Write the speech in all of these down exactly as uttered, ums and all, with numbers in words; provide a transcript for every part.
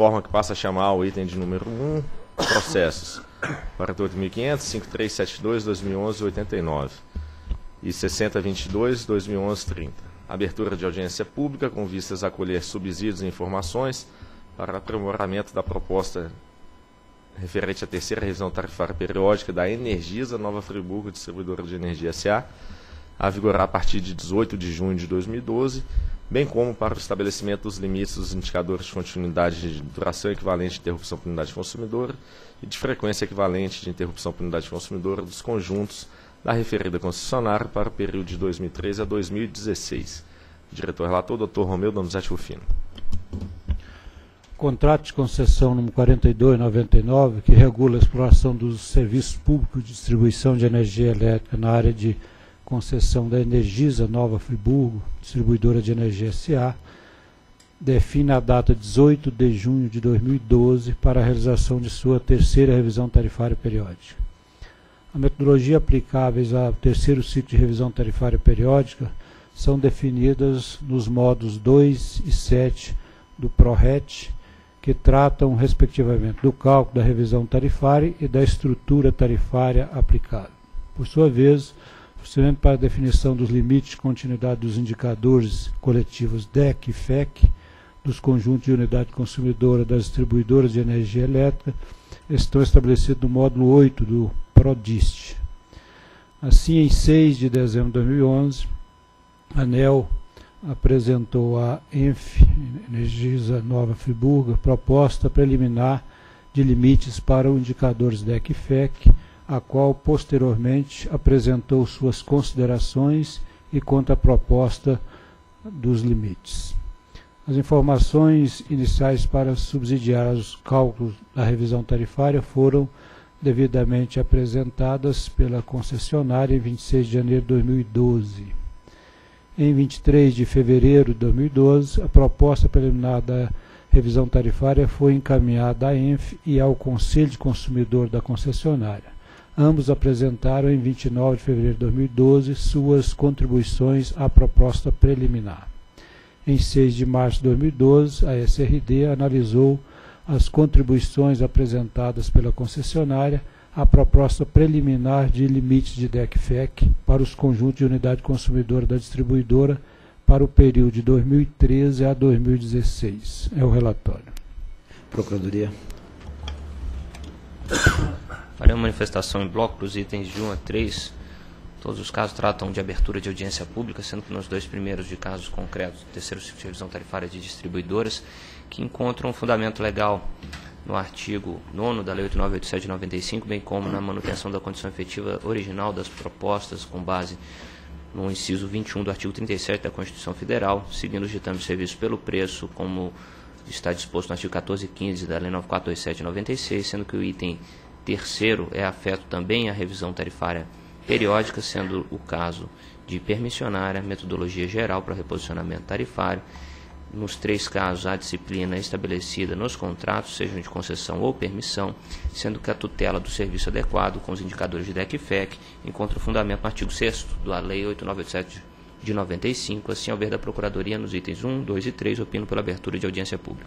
forma que passa a chamar o item de número um, processos quarenta e oito mil e quinhentos, cinquenta e três setenta e dois, dois mil e onze, oitenta e nove e sessenta vinte e dois, dois mil e onze, trinta. Abertura de audiência pública com vistas a colher subsídios e informações para aprimoramento da proposta referente à terceira revisão tarifária periódica da Energisa Nova Friburgo, distribuidora de energia S A, a vigorar a partir de dezoito de junho de dois mil e doze, bem como para o estabelecimento dos limites dos indicadores de continuidade de duração equivalente de interrupção por unidade consumidora e de frequência equivalente de interrupção por unidade consumidora dos conjuntos da referida concessionária para o período de dois mil e treze a dois mil e dezesseis. Diretor relator, doutor Romeu Donizete Rufino. Contrato de concessão número quarenta e dois noventa e nove, que regula a exploração dos serviços públicos de distribuição de energia elétrica na área de concessão da Energisa Nova Friburgo, distribuidora de energia S A, define a data dezoito de junho de dois mil e doze para a realização de sua terceira revisão tarifária periódica. A metodologia aplicáveis ao terceiro ciclo de revisão tarifária periódica são definidas nos modos dois e sete do PRORET, que tratam, respectivamente, do cálculo da revisão tarifária e da estrutura tarifária aplicável. Por sua vez, o procedimento para a definição dos limites de continuidade dos indicadores coletivos D E C e F E C, dos conjuntos de unidade consumidora das distribuidoras de energia elétrica, estão estabelecidos no módulo oito do PRODIST. Assim, em seis de dezembro de dois mil e onze, a ANEEL apresentou à ENF, Energisa Nova Friburgo, proposta preliminar de limites para os indicadores D E C e F E C, a qual posteriormente apresentou suas considerações e contraproposta dos limites. As informações iniciais para subsidiar os cálculos da revisão tarifária foram devidamente apresentadas pela concessionária em vinte e seis de janeiro de dois mil e doze. Em vinte e três de fevereiro de dois mil e doze, a proposta preliminar da revisão tarifária foi encaminhada à ENF e ao Conselho de Consumidor da concessionária. Ambos apresentaram em vinte e nove de fevereiro de dois mil e doze suas contribuições à proposta preliminar. Em seis de março de dois mil e doze, a S R D analisou as contribuições apresentadas pela concessionária à proposta preliminar de limites de D E C e F E C para os conjuntos de unidade consumidora da distribuidora para o período de dois mil e treze a dois mil e dezesseis. É o relatório. Procuradoria. Farei uma manifestação em bloco para os itens de um a três. Todos os casos tratam de abertura de audiência pública, sendo que nos dois primeiros de casos concretos, terceiro ciclo de revisão tarifária de distribuidoras, que encontram um fundamento legal no artigo nono da Lei oito mil novecentos e oitenta e sete de noventa e cinco, bem como na manutenção da condição efetiva original das propostas, com base no inciso vinte e um do artigo trinta e sete da Constituição Federal, seguindo os ditames de serviço pelo preço, como está disposto no artigo quatorze e quinze da Lei nove mil quatrocentos e oitenta e sete de noventa e seis, sendo que o item terceiro é afeto também à revisão tarifária periódica, sendo o caso de permissionária, metodologia geral para reposicionamento tarifário. Nos três casos, a disciplina estabelecida nos contratos, sejam de concessão ou permissão, sendo que a tutela do serviço adequado com os indicadores de D E C e F E C encontra o fundamento no artigo sexto da Lei oito mil novecentos e noventa e sete de noventa e cinco, assim, ao ver da Procuradoria, nos itens um, dois e três, opino pela abertura de audiência pública.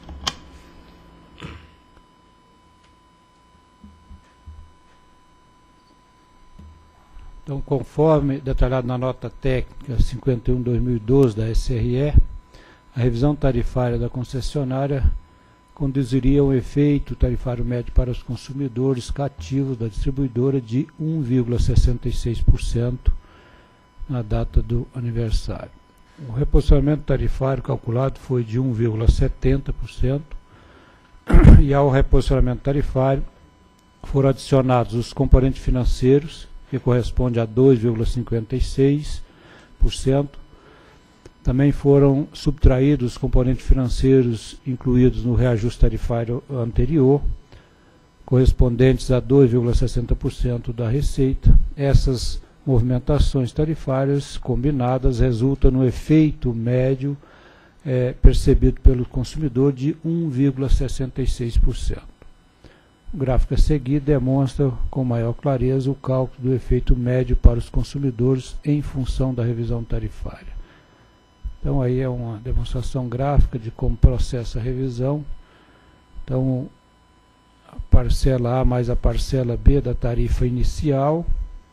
Então, conforme detalhado na nota técnica cinquenta e um barra dois mil e doze da S R E, a revisão tarifária da concessionária conduziria a um efeito tarifário médio para os consumidores cativos da distribuidora de um vírgula sessenta e seis por cento na data do aniversário. O reposicionamento tarifário calculado foi de um vírgula setenta por cento e ao reposicionamento tarifário foram adicionados os componentes financeiros, que corresponde a dois vírgula cinquenta e seis por cento. Também foram subtraídos os componentes financeiros incluídos no reajuste tarifário anterior, correspondentes a dois vírgula sessenta por cento da receita. Essas movimentações tarifárias combinadas resultam no efeito médio é, percebido pelo consumidor de um vírgula sessenta e seis por cento. O gráfico a seguir demonstra com maior clareza o cálculo do efeito médio para os consumidores em função da revisão tarifária. Então aí é uma demonstração gráfica de como processa a revisão, Então, a parcela A mais a parcela B da tarifa inicial,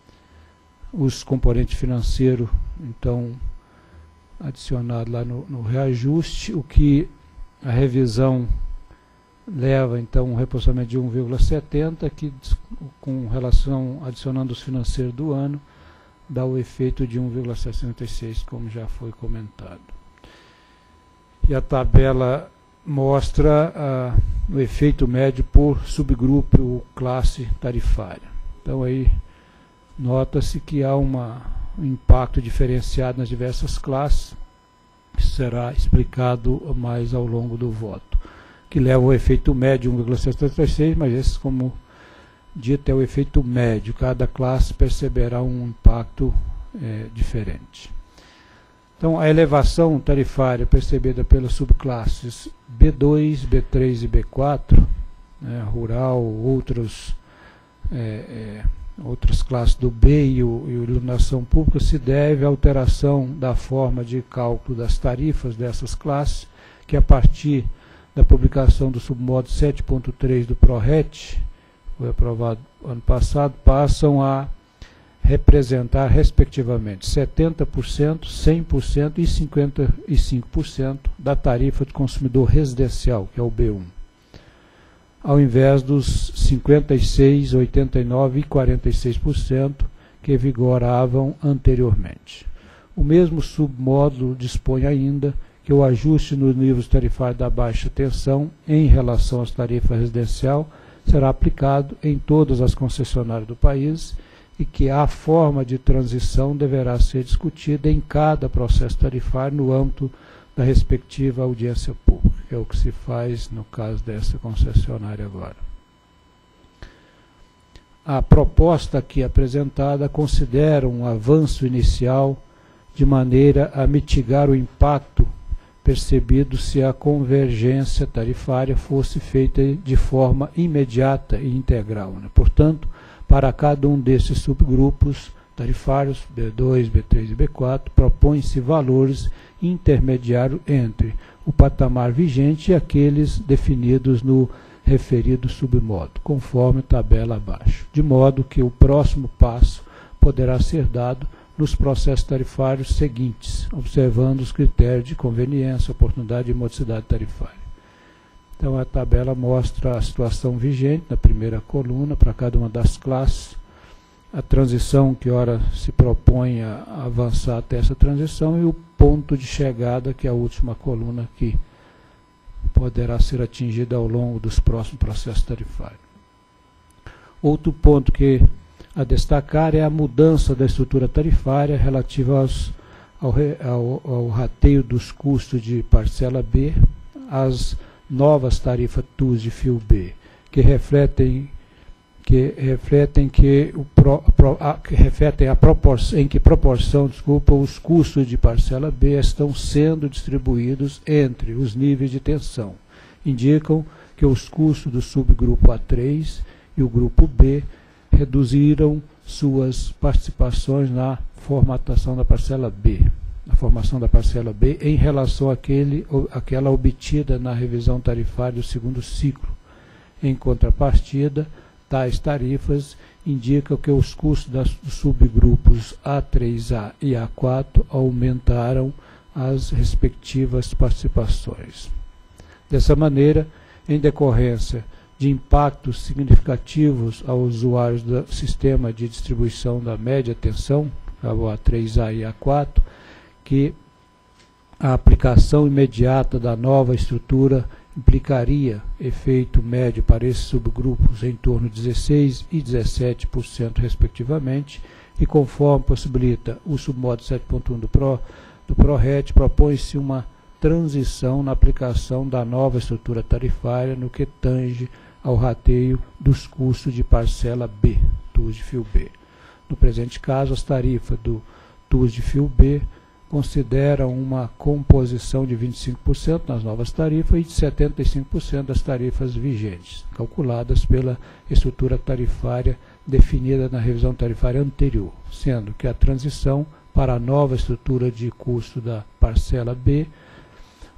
os componentes financeiros, então, adicionado lá no, no reajuste, o que a revisão leva, então, um repassamento de um vírgula setenta, que com relação, adicionando os financeiros do ano, dá o efeito de um vírgula sessenta e seis, como já foi comentado. E a tabela mostra ah, o efeito médio por subgrupo ou classe tarifária. Então aí nota-se que há uma, um impacto diferenciado nas diversas classes, que será explicado mais ao longo do voto, que leva o efeito médio um vírgula setenta e seis, mas esse, como dito, é o efeito médio. Cada classe perceberá um impacto é, diferente. Então, a elevação tarifária percebida pelas subclasses B dois, B três e B quatro, né, rural, outros, é, é, outras classes do B e, o, e iluminação pública, se deve à alteração da forma de cálculo das tarifas dessas classes, que a partir da publicação do submodo sete ponto três do PRORET, foi aprovado ano passado, passam a representar, respectivamente, setenta por cento, cem por cento e cinquenta e cinco por cento da tarifa do consumidor residencial, que é o B um, ao invés dos cinquenta e seis por cento, oitenta e nove por cento e quarenta e seis por cento que vigoravam anteriormente. O mesmo submódulo dispõe ainda que o ajuste nos níveis tarifários da baixa tensão em relação às tarifas residencial será aplicado em todas as concessionárias do país e que a forma de transição deverá ser discutida em cada processo tarifário no âmbito da respectiva audiência pública, que é o que se faz no caso dessa concessionária agora. A proposta aqui apresentada considera um avanço inicial de maneira a mitigar o impacto percebido se a convergência tarifária fosse feita de forma imediata e integral, né? Portanto, para cada um desses subgrupos tarifários, B dois, B três e B quatro, propõem-se valores intermediários entre o patamar vigente e aqueles definidos no referido submodo, conforme tabela abaixo, de modo que o próximo passo poderá ser dado nos processos tarifários seguintes, observando os critérios de conveniência, oportunidade e modicidade tarifária. Então, a tabela mostra a situação vigente na primeira coluna para cada uma das classes, a transição que ora se propõe a avançar até essa transição e o ponto de chegada, que é a última coluna que poderá ser atingida ao longo dos próximos processos tarifários. Outro ponto que a destacar é a mudança da estrutura tarifária relativa aos, ao, ao, ao rateio dos custos de parcela B, às novas tarifas T U S de fio B, que refletem que refletem que o pro, pro, a, que refletem a proporção em que proporção, desculpa, os custos de parcela B estão sendo distribuídos entre os níveis de tensão. Indicam que os custos do subgrupo A três e o grupo B reduziram suas participações na formatação da parcela B, na formação da parcela B em relação àquele, àquela obtida na revisão tarifária do segundo ciclo. Em contrapartida, tais tarifas indicam que os custos das, dos subgrupos A três A e A quatro aumentaram as respectivas participações. Dessa maneira, em decorrência de impactos significativos aos usuários do sistema de distribuição da média tensão, o A três A e A quatro, que a aplicação imediata da nova estrutura implicaria efeito médio para esses subgrupos em torno de dezesseis por cento e dezessete por cento respectivamente, e conforme possibilita o submodo sete ponto um do, Pro, do PRORET, propõe-se uma transição na aplicação da nova estrutura tarifária no que tange ao rateio dos custos de parcela B, T U S de fio B. No presente caso, as tarifas do T U S de fio B consideram uma composição de vinte e cinco por cento nas novas tarifas e de setenta e cinco por cento das tarifas vigentes, calculadas pela estrutura tarifária definida na revisão tarifária anterior, sendo que a transição para a nova estrutura de custo da parcela B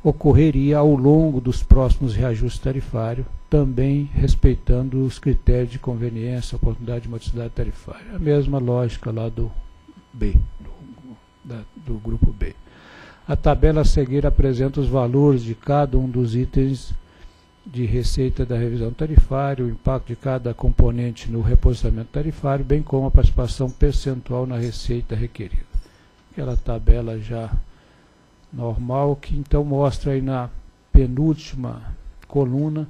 ocorreria ao longo dos próximos reajustes tarifários, também respeitando os critérios de conveniência, oportunidade de modicidade tarifária. A mesma lógica lá do B, do, da, do grupo B. A tabela a seguir apresenta os valores de cada um dos itens de receita da revisão tarifária, o impacto de cada componente no reposicionamento tarifário, bem como a participação percentual na receita requerida. Aquela tabela já normal, que então mostra aí na penúltima coluna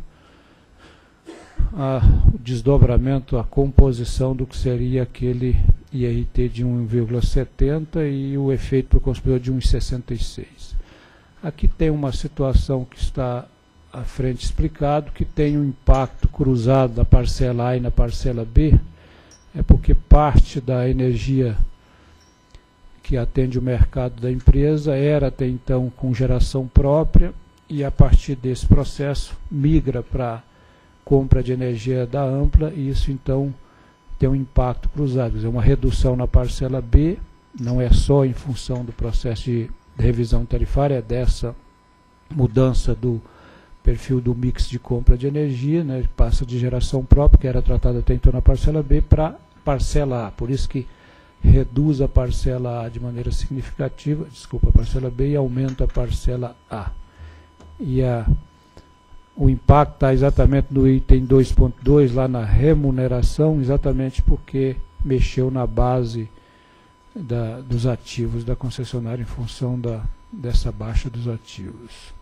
a, o desdobramento, a composição do que seria aquele I R T de um vírgula setenta e o efeito para o consumidor de um vírgula sessenta e seis. Aqui tem uma situação que está à frente explicado, que tem um impacto cruzado na parcela A e na parcela B, é porque parte da energia que atende o mercado da empresa era até então com geração própria, e a partir desse processo migra para compra de energia da Ampla, e isso então tem um impacto cruzado, quer dizer, uma redução na parcela B, não é só em função do processo de revisão tarifária, é dessa mudança do perfil do mix de compra de energia, né, passa de geração própria, que era tratada até então na parcela B, para parcela A, por isso que reduz a parcela A de maneira significativa, desculpa, a parcela B, e aumenta a parcela A. E a, o impacto está exatamente no item dois ponto dois, lá na remuneração, exatamente porque mexeu na base da, dos ativos da concessionária em função da, dessa baixa dos ativos.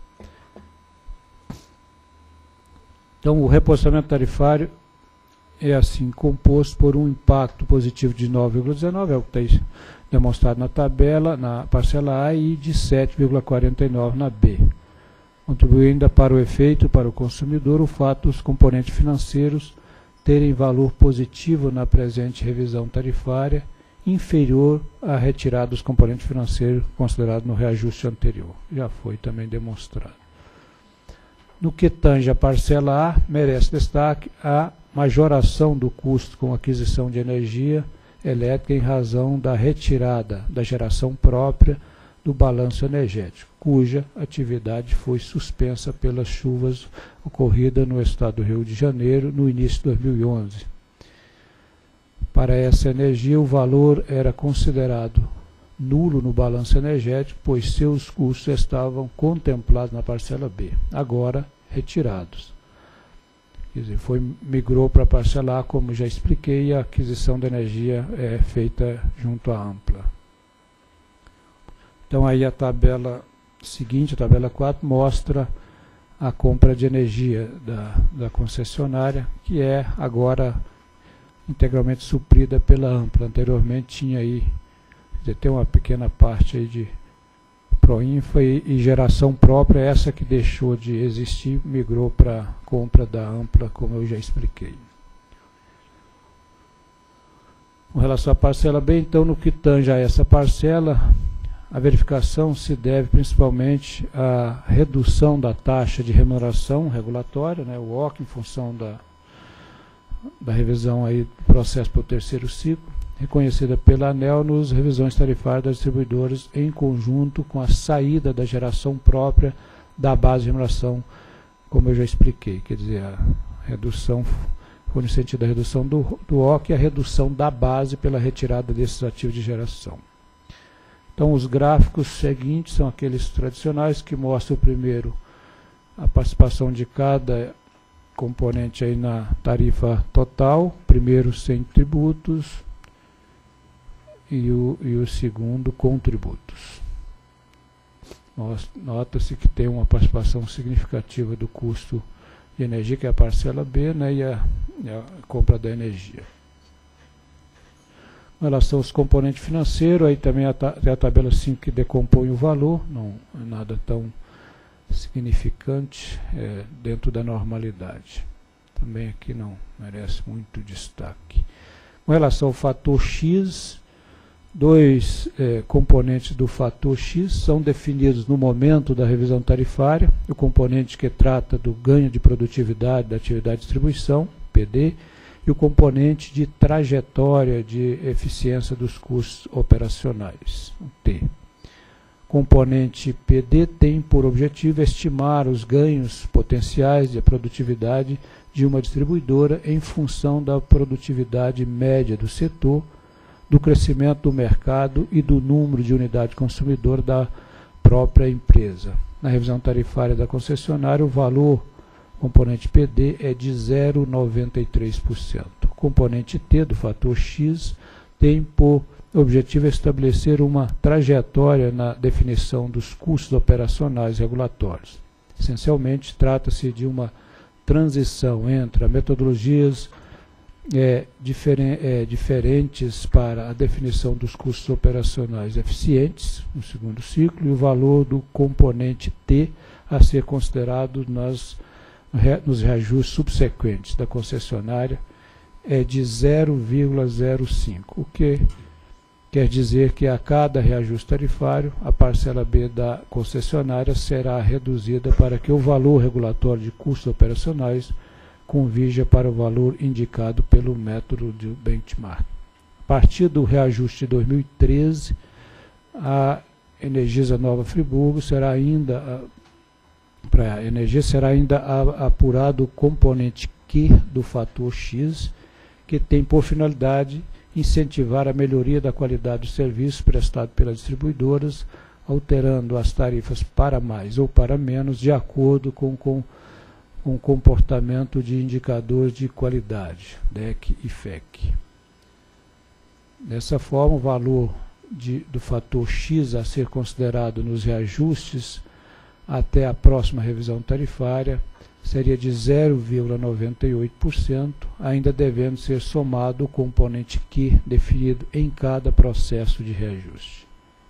Então, o reposicionamento tarifário é assim composto por um impacto positivo de nove vírgula dezenove, é o que está demonstrado na tabela, na parcela A, e de sete vírgula quarenta e nove na B. Contribui ainda para o efeito para o consumidor o fato dos componentes financeiros terem valor positivo na presente revisão tarifária, inferior à retirada dos componentes financeiros considerados no reajuste anterior. Já foi também demonstrado. No que tange a parcela A, merece destaque a majoração do custo com aquisição de energia elétrica em razão da retirada da geração própria do balanço energético, cuja atividade foi suspensa pelas chuvas ocorridas no estado do Rio de Janeiro no início de dois mil e onze. Para essa energia, o valor era considerado nulo no balanço energético, pois seus custos estavam contemplados na parcela B, agora retirados. Quer dizer, foi, migrou para a parcela A, como já expliquei, e a aquisição de energia é feita junto à Ampla. Então aí a tabela seguinte, a tabela quatro, mostra a compra de energia da, da concessionária, que é agora integralmente suprida pela Ampla. Anteriormente tinha aí, tem uma pequena parte aí de Proinfa e, e geração própria, essa que deixou de existir, migrou para a compra da Ampla, como eu já expliquei. Com relação à parcela B, então, no que tange a essa parcela, a verificação se deve principalmente à redução da taxa de remuneração regulatória, né, o O C, em função da, da revisão aí do processo para o terceiro ciclo, reconhecida pela ANEEL nos revisões tarifárias das distribuidoras em conjunto com a saída da geração própria da base de remuneração, como eu já expliquei, quer dizer, a redução foi no sentido da redução do, do O C e a redução da base pela retirada desses ativos de geração. Então, os gráficos seguintes são aqueles tradicionais que mostram primeiro a participação de cada componente aí na tarifa total, primeiro sem tributos e o, e o segundo com tributos. Nota-se que tem uma participação significativa do custo de energia, que é a parcela B, né, e, a, e a compra da energia. Com relação aos componentes financeiros, aí também a, a tabela cinco que decompõe o valor, não é nada tão significante, é, dentro da normalidade. Também aqui não merece muito destaque. Com relação ao fator X, dois é, componentes do fator X são definidos no momento da revisão tarifária, o componente que trata do ganho de produtividade da atividade de distribuição, P D, e o componente de trajetória de eficiência dos custos operacionais, o T. componente P D tem por objetivo estimar os ganhos potenciais de produtividade de uma distribuidora em função da produtividade média do setor, do crescimento do mercado e do número de unidade consumidor da própria empresa. Na revisão tarifária da concessionária, o valor componente P D é de zero vírgula noventa e três por cento. O componente T do fator X tem por objetivo estabelecer uma trajetória na definição dos custos operacionais regulatórios. Essencialmente, trata-se de uma transição entre metodologias é, diferen, é, diferentes para a definição dos custos operacionais eficientes, no segundo ciclo, e o valor do componente T a ser considerado nas, nos reajustes subsequentes da concessionária é de zero vírgula zero cinco, o que quer dizer que a cada reajuste tarifário, a parcela B da concessionária será reduzida para que o valor regulatório de custos operacionais convirja para o valor indicado pelo método de benchmark. A partir do reajuste de dois mil e treze, a Energisa Nova Friburgo será ainda, para a Energia será ainda apurado o componente Q do fator X, que tem por finalidade incentivar a melhoria da qualidade do serviço prestado pelas distribuidoras, alterando as tarifas para mais ou para menos, de acordo com, com, com o comportamento de indicadores de qualidade, D E C e F E C. Dessa forma, o valor de, do fator X a ser considerado nos reajustes até a próxima revisão tarifária seria de zero vírgula noventa e oito por cento, ainda devendo ser somado o componente Q definido em cada processo de reajuste.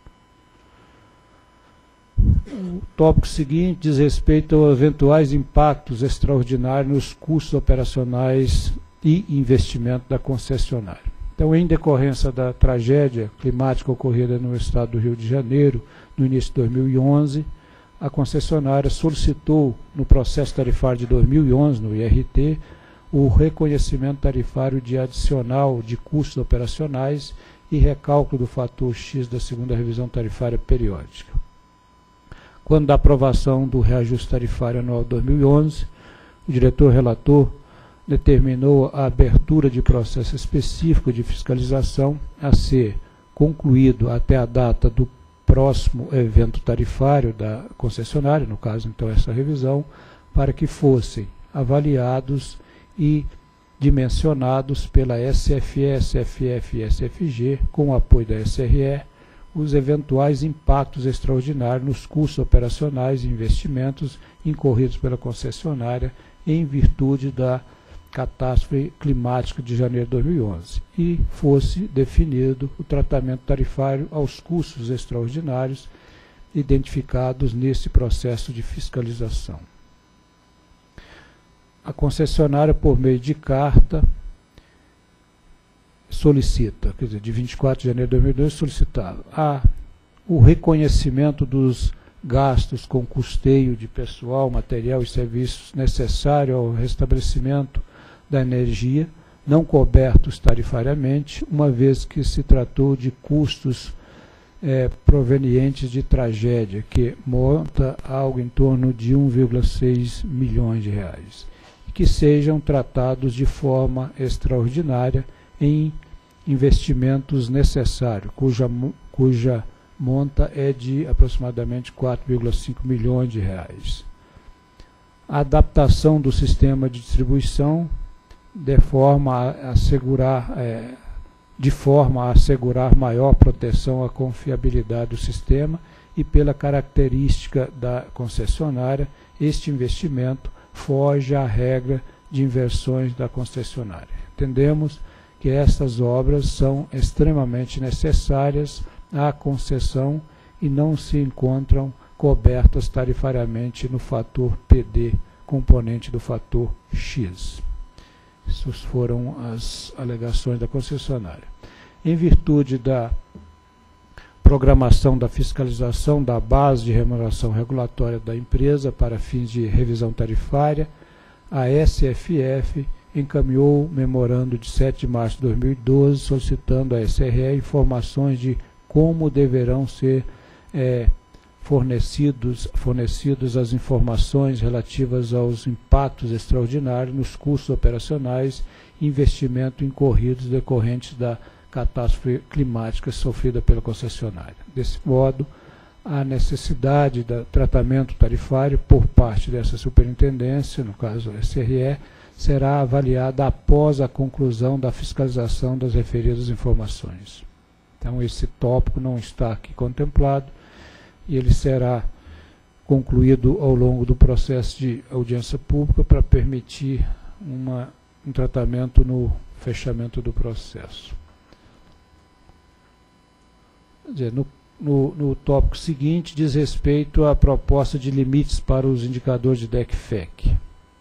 O tópico seguinte diz respeito aos eventuais impactos extraordinários nos custos operacionais e investimento da concessionária. Então, em decorrência da tragédia climática ocorrida no estado do Rio de Janeiro, no início de dois mil e onze, a concessionária solicitou, no processo tarifário de dois mil e onze, no I R T, o reconhecimento tarifário de adicional de custos operacionais e recálculo do fator X da segunda revisão tarifária periódica. Quando da aprovação do reajuste tarifário anual de dois mil e onze, o diretor relator determinou a abertura de processo específico de fiscalização a ser concluído até a data do próximo evento tarifário da concessionária, no caso então essa revisão, para que fossem avaliados e dimensionados pela S F E, S F F e S F G, com o apoio da S R E, os eventuais impactos extraordinários nos custos operacionais e investimentos incorridos pela concessionária em virtude da catástrofe climática de janeiro de dois mil e onze, e fosse definido o tratamento tarifário aos custos extraordinários identificados nesse processo de fiscalização. A concessionária, por meio de carta, solicita, quer dizer, de vinte e quatro de janeiro de dois mil e doze, solicitava a, o reconhecimento dos gastos com custeio de pessoal, material e serviços necessário ao restabelecimento da energia, não cobertos tarifariamente, uma vez que se tratou de custos é, provenientes de tragédia, que monta algo em torno de um vírgula seis milhões de reais, e que sejam tratados de forma extraordinária em investimentos necessários, cuja, cuja monta é de aproximadamente quatro vírgula cinco milhões de reais. A adaptação do sistema de distribuição de forma a assegurar, é, de forma a assegurar maior proteção à confiabilidade do sistema e pela característica da concessionária, este investimento foge à regra de inversões da concessionária. Entendemos que estas obras são extremamente necessárias à concessão e não se encontram cobertas tarifariamente no fator P D, componente do fator X. Essas foram as alegações da concessionária. Em virtude da programação da fiscalização da base de remuneração regulatória da empresa para fins de revisão tarifária, a S F F encaminhou memorando de sete de março de dois mil e doze, solicitando à S R E informações de como deverão ser é, fornecidos, fornecidos as informações relativas aos impactos extraordinários nos custos operacionais e investimento incorridos decorrentes da catástrofe climática sofrida pela concessionária. Desse modo, a necessidade de tratamento tarifário por parte dessa superintendência, no caso a S R E, será avaliada após a conclusão da fiscalização das referidas informações. Então, esse tópico não está aqui contemplado e ele será concluído ao longo do processo de audiência pública para permitir uma, um tratamento no fechamento do processo. Quer dizer, no, no, no tópico seguinte, diz respeito à proposta de limites para os indicadores de D E C F E C.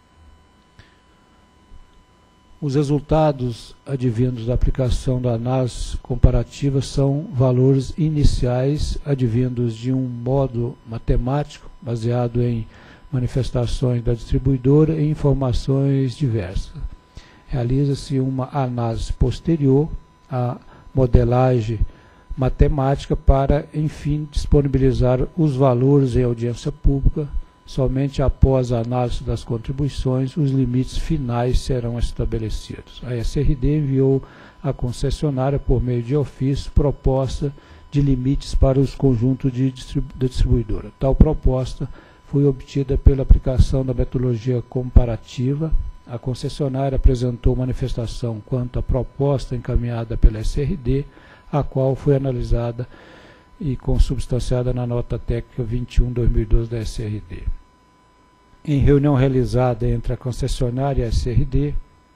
Os resultados advindos da aplicação da análise comparativa são valores iniciais advindos de um modo matemático, baseado em manifestações da distribuidora e informações diversas. Realiza-se uma análise posterior à modelagem matemática para, enfim, disponibilizar os valores em audiência pública. Somente após a análise das contribuições, os limites finais serão estabelecidos. A S R D enviou à concessionária, por meio de ofício, proposta de limites para os conjuntos de distribu da distribuidora. Tal proposta foi obtida pela aplicação da metodologia comparativa. A concessionária apresentou manifestação quanto à proposta encaminhada pela S R D, a qual foi analisada e consubstanciada na nota técnica vinte e um barra dois mil e doze da S R D. Em reunião realizada entre a concessionária e a S R D,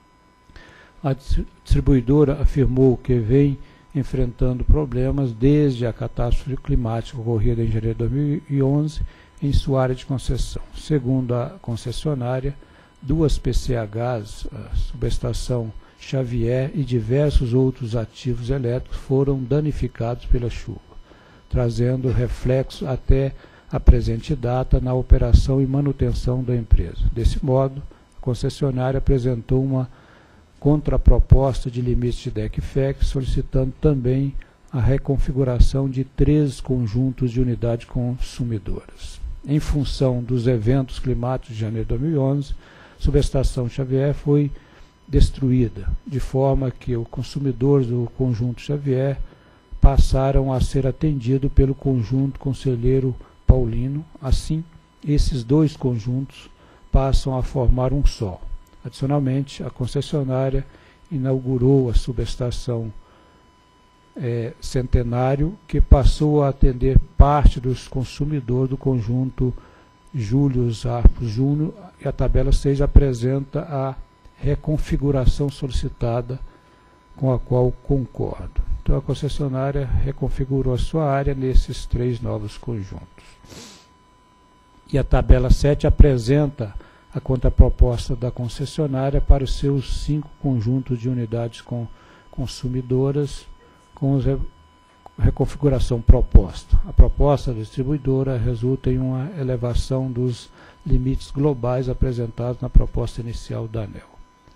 a distribuidora afirmou que vem enfrentando problemas desde a catástrofe climática ocorrida em janeiro de dois mil e onze em sua área de concessão. Segundo a concessionária, duas P C Hs, a subestação Xavier e diversos outros ativos elétricos foram danificados pela chuva, trazendo reflexo até a presente data na operação e manutenção da empresa. Desse modo, a concessionária apresentou uma contraproposta de limites de D E C F E C, solicitando também a reconfiguração de três conjuntos de unidades consumidoras. Em função dos eventos climáticos de janeiro de dois mil e onze, a subestação Xavier foi destruída, de forma que os consumidores do conjunto Xavier passaram a ser atendidos pelo conjunto Conselheiro Paulino. Assim, esses dois conjuntos passam a formar um só. Adicionalmente, a concessionária inaugurou a subestação é, Centenário, que passou a atender parte dos consumidores do conjunto Júlio Arpos Júnior, e a tabela seis apresenta a reconfiguração solicitada, com a qual concordo. Então, a concessionária reconfigurou a sua área nesses três novos conjuntos. E a tabela sete apresenta a contraproposta da concessionária para os seus cinco conjuntos de unidades com consumidoras, com a reconfiguração proposta. A proposta da distribuidora resulta em uma elevação dos limites globais apresentados na proposta inicial da ANEEL.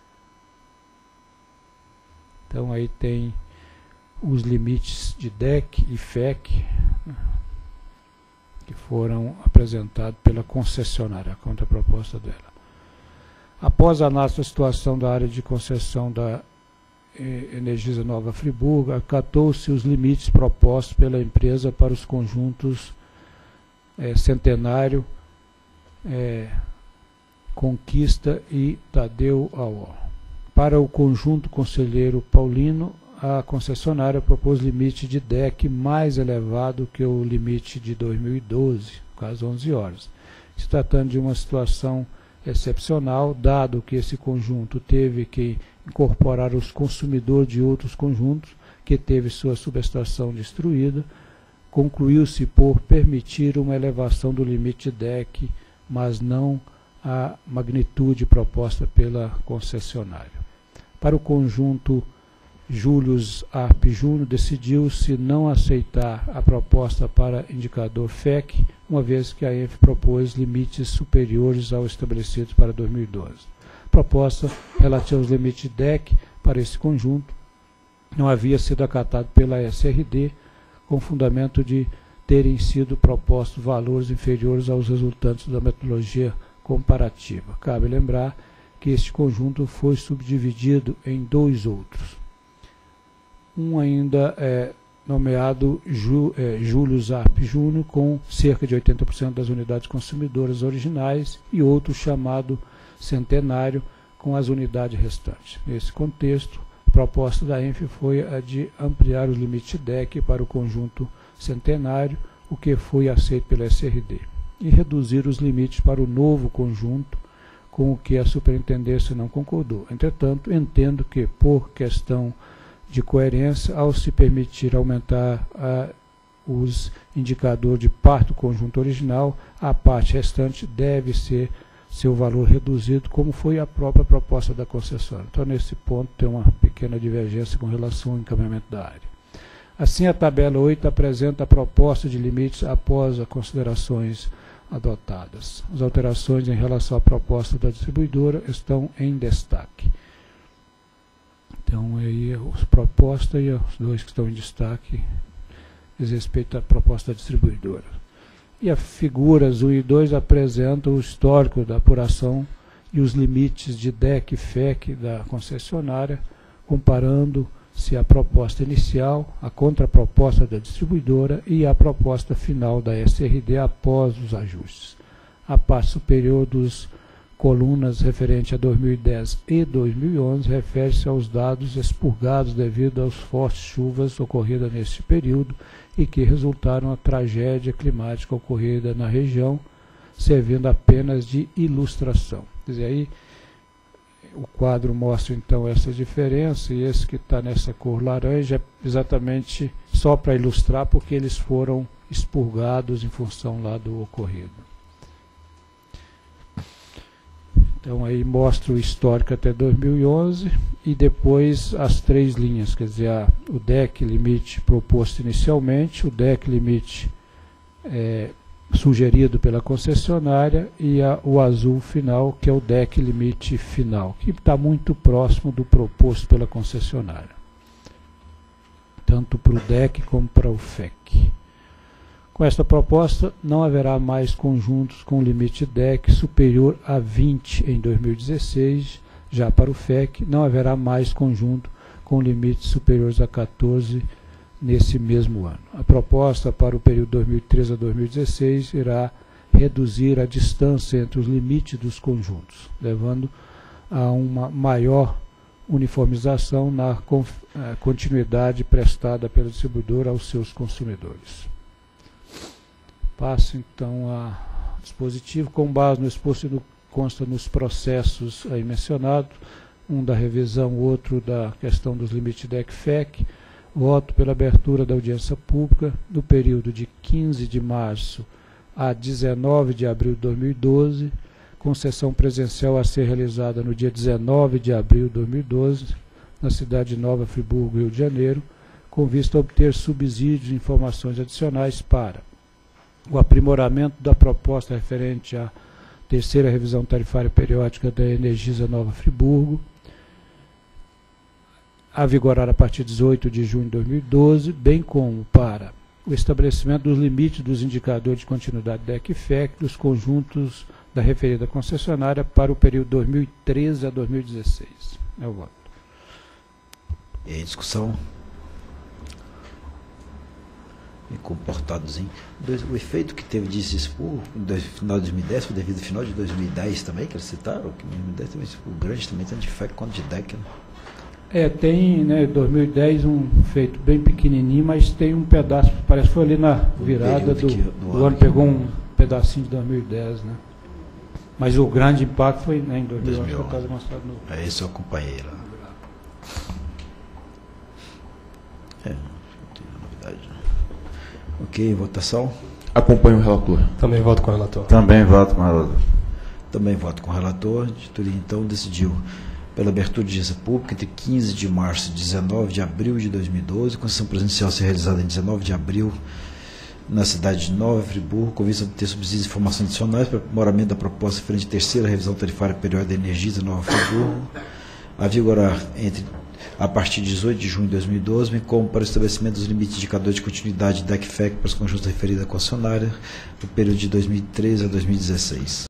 Então, aí tem os limites de D E C e F E C que foram apresentados pela concessionária, a contraproposta dela. Após a análise da situação da área de concessão da eh, Energisa Nova Friburgo, acatou-se os limites propostos pela empresa para os conjuntos eh, Centenário, eh, Conquista e Tadeu Auó. Para o conjunto Conselheiro Paulino, a concessionária propôs limite de D E C mais elevado que o limite de dois mil e doze, no caso onze horas. Se tratando de uma situação excepcional, dado que esse conjunto teve que incorporar os consumidores de outros conjuntos, que teve sua subestação destruída, concluiu-se por permitir uma elevação do limite de D E C, mas não a magnitude proposta pela concessionária. Para o conjunto Júlio Arp Júnior, decidiu-se não aceitar a proposta para indicador F E C, uma vez que a E N F propôs limites superiores aos estabelecidos para dois mil e doze. A proposta relativa aos limites de D E C para esse conjunto não havia sido acatada pela S R D, com fundamento de terem sido propostos valores inferiores aos resultantes da metodologia comparativa. Cabe lembrar que este conjunto foi subdividido em dois outros. Um ainda é nomeado Ju, é, Júlio Zarp Júnior, com cerca de oitenta por cento das unidades consumidoras originais, e outro chamado Centenário, com as unidades restantes. Nesse contexto, a proposta da ENF foi a de ampliar os limites D E C para o conjunto Centenário, o que foi aceito pela S R D, e reduzir os limites para o novo conjunto, com o que a superintendência não concordou. Entretanto, entendo que, por questão de coerência, ao se permitir aumentar a, os indicadores de parte do conjunto original, a parte restante deve ser seu valor reduzido, como foi a própria proposta da concessória. Então, nesse ponto, tem uma pequena divergência com relação ao encaminhamento da área. Assim, a tabela oito apresenta a proposta de limites após as considerações adotadas. As alterações em relação à proposta da distribuidora estão em destaque. Então, aí, a proposta e os dois que estão em destaque diz respeito à proposta da distribuidora. E as figuras um e dois apresentam o histórico da apuração e os limites de D E C e F E C da concessionária, comparando-se a proposta inicial, a contraproposta da distribuidora e a proposta final da S R D após os ajustes. A parte superior dos colunas referente a dois mil e dez e dois mil e onze refere-se aos dados expurgados devido às fortes chuvas ocorridas neste período e que resultaram a tragédia climática ocorrida na região, servindo apenas de ilustração. Quer dizer, aí o quadro mostra então essa diferença, e esse que está nessa cor laranja é exatamente só para ilustrar, porque eles foram expurgados em função lá do ocorrido. Então aí mostra o histórico até dois mil e onze e depois as três linhas, quer dizer, a, o D E C limite proposto inicialmente, o D E C limite é, sugerido pela concessionária e a, o azul final, que é o D E C limite final, que está muito próximo do proposto pela concessionária, tanto para o D E C como para o F E C. Com esta proposta, não haverá mais conjuntos com limite D E C superior a vinte em dois mil e dezesseis. Já para o F E C, não haverá mais conjunto com limites superiores a quatorze nesse mesmo ano. A proposta para o período dois mil e treze a dois mil e dezesseis irá reduzir a distância entre os limites dos conjuntos, levando a uma maior uniformização na continuidade prestada pela distribuidora aos seus consumidores. Passo então ao dispositivo, com base no exposto no, consta nos processos aí mencionados, um da revisão, outro da questão dos limites D E C e F E C, voto pela abertura da audiência pública no período de quinze de março a dezenove de abril de dois mil e doze, com sessão presencial a ser realizada no dia dezenove de abril de dois mil e doze, na cidade de Nova Friburgo, Rio de Janeiro, com vista a obter subsídios e informações adicionais para o aprimoramento da proposta referente à terceira revisão tarifária periódica da Energisa Nova Friburgo, a vigorar a partir de dezoito de junho de dois mil e doze, bem como para o estabelecimento dos limites dos indicadores de continuidade D E C e F E C dos conjuntos da referida concessionária para o período dois mil e treze a dois mil e dezesseis. É o voto. E aí, discussão? E comportadozinho. O efeito que teve disso expor no final de dois mil e dez foi devido ao final de dois mil e dez também, que eles citaram, que em dois mil e dez teve o grande também, tanto de F E C quanto de D E C. Né? É, tem, né, dois mil e dez um feito bem pequenininho, mas tem um pedaço, parece que foi ali na virada do, que, do, do ano, ano, pegou um pedacinho de dois mil e dez, né? Mas o grande impacto foi, né, em dois mil e onze, mostrado no... É, esse eu acompanhei lá. É, não tem novidade. Ok, votação? Acompanho o relator. Também voto com o relator. Também voto com o relator. Também voto com o relator. A diretoria, então, decidiu pela abertura de audiência pública entre quinze de março e dezenove de abril de dois mil e doze, com sessão presencial ser realizada em dezenove de abril na cidade de Nova Friburgo, com vista a obter subsídios e informações adicionais para o aprimoramento da proposta frente à terceira revisão tarifária periódica da Energisa Nova Friburgo, a vigorar entre a partir de dezoito de junho de dois mil e doze, bem como para o estabelecimento dos limites de indicadores de continuidade da D E C F E C para os conjuntos referidos à concessionária, no período de dois mil e treze a dois mil e dezesseis.